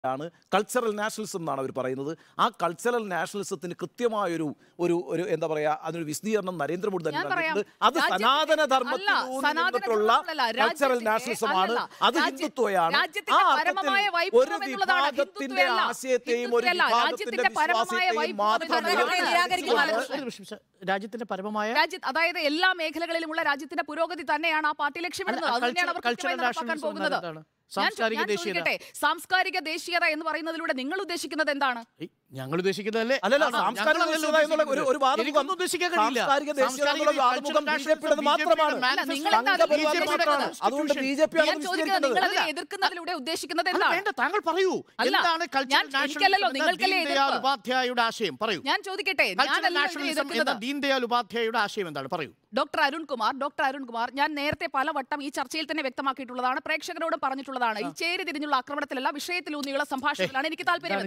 ആണ് cultural nationalism എന്നാണ് അവർ പറയുന്നത്. ആ കൾച്ചറൽ നാഷണലിസത്തിന് കൃത്യമായൊരു ഒരു ഒരു എന്താ പറയുക അതിനൊരു വിശദീകരണം നരേന്ദ്രമോദി തന്നെ നൽകിയിട്ടുണ്ട്. അത് സനാതന ധർമ്മത്തിലുള്ള കൾച്ചറൽ നാഷണലിസമാണ്, അത് ഹിന്ദുത്വയാണ്. ആ അർത്ഥത്തിൽ ഒരു വിഭാഗത്തിന്റെ ആശയത്തെയും ഒരു വിഭാഗത്തിന്റെ വിശ്വാസത്തെയും മാത്രം രാജ്യത്തിന്റെ പരമമായ അതായത് എല്ലാ മേഖലകളിലുമുള്ള രാജ്യത്തിന്റെ പുരോഗതി തന്നെയാണ് ആ പാർട്ടി ലക്ഷ്യമിടുന്നത്. അതുതന്നെയാണ് അവർ പോകുന്നത്. സാംസ്കാരിക ദേശീയത എന്ന് പറയുന്നതിലൂടെ നിങ്ങൾ ഉദ്ദേശിക്കുന്നത് എന്താണ്? ഞങ്ങൾ ഉദ്ദേശിക്കുന്നതല്ലേ അല്ലല്ല, സാംസ്കാരിക ദേശീയത എന്നുള്ള ഒരു വാദം സാംസ്കാരിക ദേശീയത എന്നുള്ള വാദമുഖം ബിജെപിയുടേത് മാത്രമാണ്. അതുകൊണ്ട് ബിജെപി എതിർക്കുന്നതിലൂടെ ഉദ്ദേശിക്കുന്നത് എന്താണ്? താങ്കൾ പറയൂ. എന്താണ് ദീൻദയാൽ ഉപാധ്യായയുടെ ആശയം? പറയൂ. ഞാൻ ചോദിക്കട്ടെ, ദീൻദയാൽ ഉപാധ്യായയുടെ ആശയം എന്താണ്? പറയൂ. ഡോക്ടർ അരുൺകുമാർ ഞാൻ നേരത്തെ പലവട്ടം ഈ ചർച്ചയിൽ തന്നെ വ്യക്തമാക്കിയിട്ടുള്ളതാണ്, പ്രേക്ഷകരോട് പറഞ്ഞിട്ടുള്ളതാണ്. ഈ ചേരി തിരിഞ്ഞുള്ള ആക്രമണത്തിലല്ല, വിഷയത്തിലൂന്നിയുള്ള സംഭാഷണത്തിലാണ് എനിക്ക് താല്പര്യം.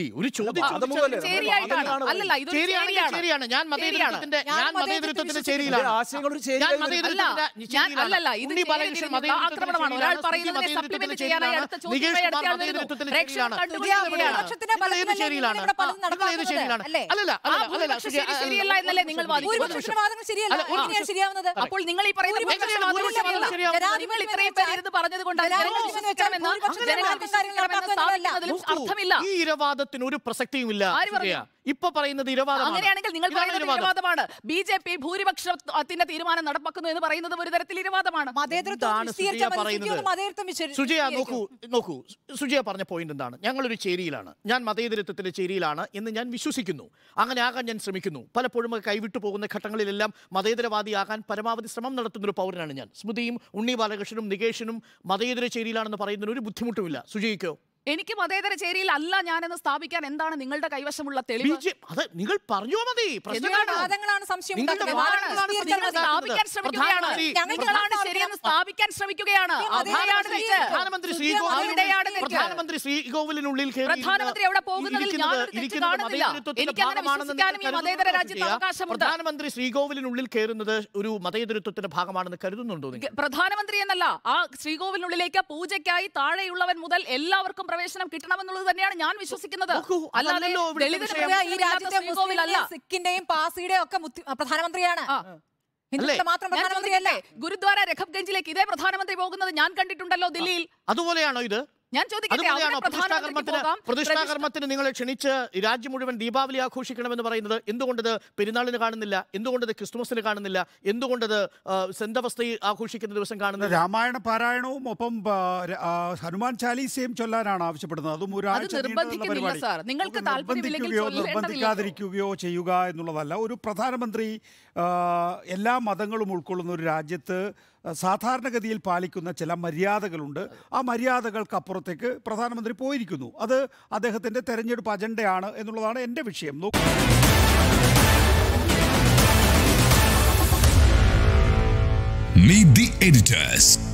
ശരിയല്ല എന്നല്ലേ നിങ്ങൾ അപ്പോൾ നിങ്ങൾ ഈ പറയുന്നത് അർത്ഥമില്ല. ഈ ഇരവാദത്തിന് ഒരു പ്രസക്തിയുമില്ല. ഇപ്പൊ പറയുന്നത് അങ്ങനെയാണെങ്കിൽ നിങ്ങൾ പറയുന്നത് ഇരവാദമാണ്. ബിജെപി ഭൂരിപക്ഷത്തിന്റെ തീരുമാനം നടപ്പാക്കുന്നു എന്ന് പറയുന്നത് ഒരു തരത്തിൽ ഇരവാദമാണ്. സുജയ നോക്കൂ, സുജയ പറഞ്ഞ പോയിന്റ് എന്താണ്? ഞങ്ങളൊരു ചേരിയിലാണ്, ഞാൻ മതേതരത്വത്തിന്റെ ചേരിയിലാണ് എന്ന് ഞാൻ വിശ്വസിക്കുന്നു. അങ്ങനെ ആകാൻ ഞാൻ ശ്രമിക്കുന്നു. പലപ്പോഴും കൈവിട്ടു പോകുന്ന ഘട്ടങ്ങളിലെല്ലാം മതേതരവാദിയാകാൻ പരമാവധി ശ്രമം നടത്തുന്നൊരു പൗരനാണ് ഞാൻ. സ്മൃതിയും ഉണ്ണി ബാലകൃഷ്ണനും നികേഷനും മതേതര ചേരിയിലാണെന്ന് പറയുന്നതിന് ഒരു ബുദ്ധിമുട്ടുമില്ല. സുജയിക്കോ? എനിക്ക് മതേതര ചേരിയിൽ അല്ല ഞാനെന്ന് സ്ഥാപിക്കാൻ എന്താണ് നിങ്ങളുടെ കൈവശമുള്ള തെളിവ്? നിങ്ങൾ പറഞ്ഞോ മതി. സ്ഥാപിക്കാൻ ശ്രമിക്കുകയാണ്. പ്രധാനമന്ത്രി ശ്രീകോവിലിനുള്ളിൽ പ്രധാനമന്ത്രി എവിടെ പോകുന്നതിൽ പ്രധാനമന്ത്രി ശ്രീകോവിലിനുള്ളിൽ കയറുന്നത് ഒരു മതേതരത്വത്തിന്റെ ഭാഗമാണെന്ന് കരുതുന്നുണ്ടോ? പ്രധാനമന്ത്രി എന്നല്ല, ആ ശ്രീകോവിലിനുള്ളിലേക്ക് പൂജയ്ക്കായി താഴെയുള്ളവൻ മുതൽ എല്ലാവർക്കും പ്രവേശനം കിട്ടണമെന്നുള്ളത് തന്നെയാണ് ഞാൻ വിശ്വസിക്കുന്നത്. സിക്കിന്റെയും പാസിയുടെയും ഒക്കെ പ്രധാനമന്ത്രിയാണ്, മാത്രം പ്രധാനമന്ത്രിയല്ലേ. ഗുരുദ്വാര രഖബ്ഗഞ്ചിലേക്ക് ഇതേ പ്രധാനമന്ത്രി പോകുന്നത് ഞാൻ കണ്ടിട്ടുണ്ടല്ലോ ദില്ലിയിൽ. അതുപോലെയാണോ ഇത്? ഞാൻ ചോദിക്കട്ടെ, പ്രതിഷ്ഠാകർമ്മത്തിന് നിങ്ങളെ ക്ഷണിച്ച് രാജ്യം മുഴുവൻ ദീപാവലി ആഘോഷിക്കണമെന്ന് പറയുന്നത് എന്തുകൊണ്ടത് പെരുന്നാളിന് കാണുന്നില്ല? എന്തുകൊണ്ടത് ക്രിസ്തുമസിന് കാണുന്നില്ല? എന്തുകൊണ്ടത് സെന്തവസ്ഥ ആഘോഷിക്കുന്ന ദിവസം കാണുന്നില്ല? രാമായണ പാരായണവും ഒപ്പം ഹനുമാൻ ചാലീസയും ചൊല്ലാനാണ് ആവശ്യപ്പെടുന്നത്. അതും നിർബന്ധിക്കാതിരിക്കുകയോ ചെയ്യുക എന്നുള്ളതല്ല. ഒരു പ്രധാനമന്ത്രി എല്ലാ മതങ്ങളും ഉൾക്കൊള്ളുന്ന ഒരു രാജ്യത്ത് സാധാരണഗതിയിൽ പാലിക്കുന്ന ചില മര്യാദകളുണ്ട്. ആ മര്യാദകൾക്കപ്പുറത്തേക്ക് പ്രധാനമന്ത്രി പോയിരിക്കുന്നു. അത് അദ്ദേഹത്തിൻ്റെ തെരഞ്ഞെടുപ്പ് അജണ്ടയാണ് എന്നുള്ളതാണ് എൻ്റെ വിഷയം. Meet the editors.